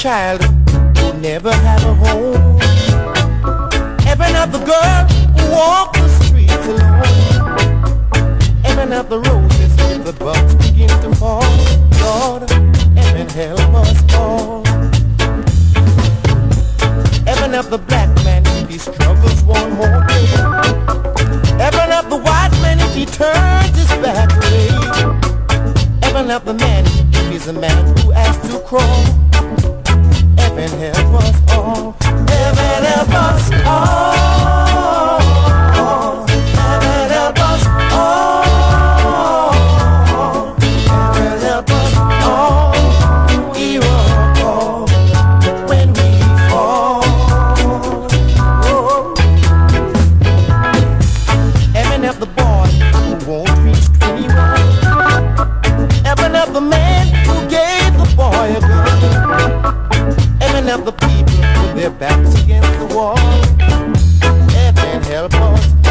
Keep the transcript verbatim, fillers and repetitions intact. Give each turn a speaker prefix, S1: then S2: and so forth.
S1: child who never had a home. Heaven help the girl who walked the streets alone. Heaven help the roses when the buds begin to fall. Lord, heaven help us all. Heaven help the black man if he struggles one more day. Heaven help the white man if he turns his back away. Heaven help the man if he's a man who has to crawl. Heaven help us all. Heaven help us all. Heaven help us all. Heaven help us all. We will fall when we fall. Oh. Heaven help the boy who won't reach twenty-one. Heaven help the man who gave the boy a gun. Heaven help the people with their backs against the wall. Heaven help us